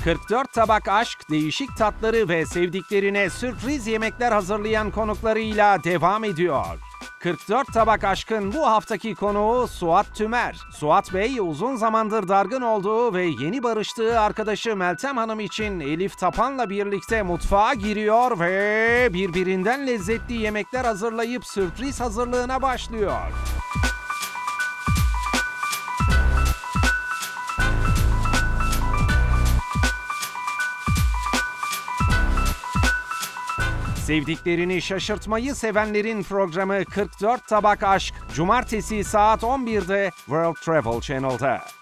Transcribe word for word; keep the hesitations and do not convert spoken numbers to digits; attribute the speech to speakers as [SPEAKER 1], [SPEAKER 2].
[SPEAKER 1] kırk dört tabak aşk, değişik tatları ve sevdiklerine sürpriz yemekler hazırlayan konuklarıyla devam ediyor. kırk dört tabak aşkın bu haftaki konuğu Suat Tümer. Suat Bey uzun zamandır dargın olduğu ve yeni barıştığı arkadaşı Meltem Hanım için Elif Tapan'la birlikte mutfağa giriyor ve birbirinden lezzetli yemekler hazırlayıp sürpriz hazırlığına başlıyor. Sevdiklerini şaşırtmayı sevenlerin programı kırk dört Tabak Aşk, Cumartesi saat on birde World Travel Channel'da.